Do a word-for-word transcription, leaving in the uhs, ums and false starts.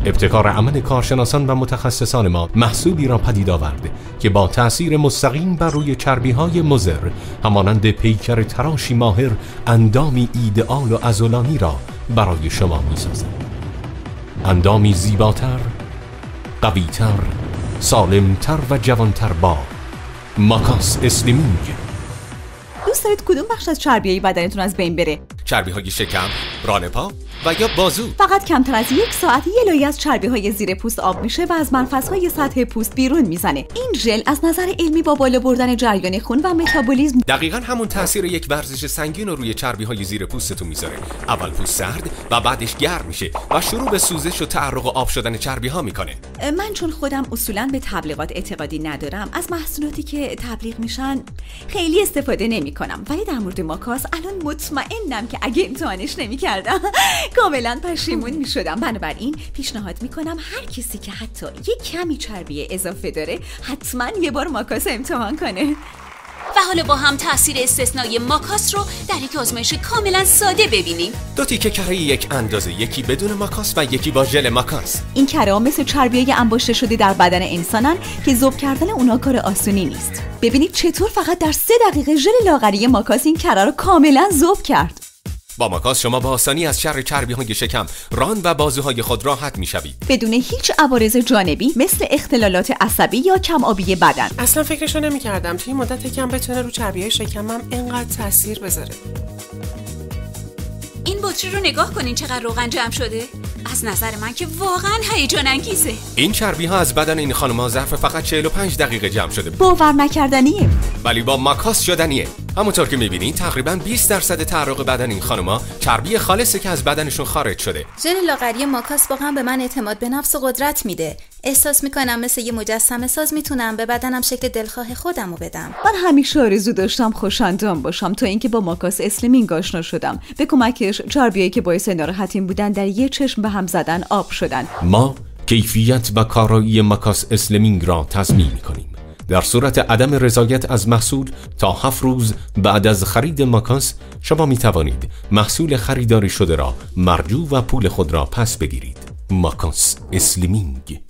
ابتکار عمل کارشناسان و متخصصان ما محصولی را پدید آورد که با تأثیر مستقیم بر روی چربی‌های مضر همانند پیکر تراشی ماهر اندامی ایدئال و عضلانی را برای شما می‌سازد. اندامی زیباتر، قوی‌تر، سالمتر و جوانتر با ماکاس اسلیمینگ. دوست دارید کدوم بخش از چربی‌های بدنتون از بین بره؟ چربی‌های شکم، ران پا و یا بازو. فقط کمتر از یک ساعت یه لایه از چربی‌های زیر پوست آب میشه و از منفذهای سطح پوست بیرون میزنه. این ژل از نظر علمی با بالا بردن جریان خون و متابولیسم دقیقاً همون تاثیر یک ورزش سنگین رو روی چربی‌های زیر پوستتون میذاره. اول پوست سرد و بعدش گرم میشه و شروع به سوزش و تعرق و آب شدن چربی‌ها میکنه. من چون خودم اصولاً به تبلیغات اعتقادی ندارم، از محصولاتی که تبلیغ میشن خیلی استفاده نمیکنم، ولی در مورد ماکاس الان مطمئنم که اگه امتحانش نمیکردم کاملا پشیمون میشدم. بنابراین پیشنهاد میکنم هر کسی که حتی یک کمی چربی اضافه داره حتما یه بار ماکاس امتحان کنه. و حالا با هم تاثیر استثنایی ماکاس رو در یک آزمایش کاملا ساده ببینیم. دو تیکه کره یک اندازه، یکی بدون ماکاس و یکی با ژل ماکاس. این کره‌ها مثل چربیای انباشته شده در بدن انسانن که ذوب کردن اونها کار آسونی نیست. ببینید چطور فقط در سه دقیقه ژل لاغری ماکاس این کره رو کاملا ذوب کرد. با ماکاس شما با آسانی از شر چربی‌های شکم، ران و بازوهای خود راحت می‌شوید بدون هیچ عوارض جانبی مثل اختلالات عصبی یا کم آبی بدن. اصلا فکرشو نمی‌کردم توی مدت کم بتونه رو چربی‌های شکمم اینقدر تاثیر بذاره. این بطری رو نگاه کنین چقدر روغن جمع شده. از نظر من که واقعا هیجان انگیزه. این چربی‌ها از بدن این خانم‌ها ظرف فقط چهل و پنج دقیقه جمع شده. باور نکردنیه. ولی با ماکاس شدنیه. همونطور که می‌بینید تقریباً بیست درصد تعرق بدن این خانم‌ها چربی خالصی که از بدنشون خارج شده. ژل لاغری ماکاس واقعا به من اعتماد به نفس و قدرت میده. احساس میکنم مثل یه مجسمه ساز میتونم به بدنم شکل دلخواه خودمو بدم. من همیشه آرزو داشتم خوش‌اندام باشم تا اینکه با ماکاس اسلیمینگ آشنا شدم. به کمکش چربیایی که باعث ناراحتیم بودن در یه چشم به هم زدن آب شدن. ما کیفیت و کارایی ماکاس اسلیمینگ را تضمین می‌کنیم. در صورت عدم رضایت از محصول تا هفت روز بعد از خرید ماکاس شما می توانید محصول خریداری شده را مرجوع و پول خود را پس بگیرید. ماکاس اسلیمینگ.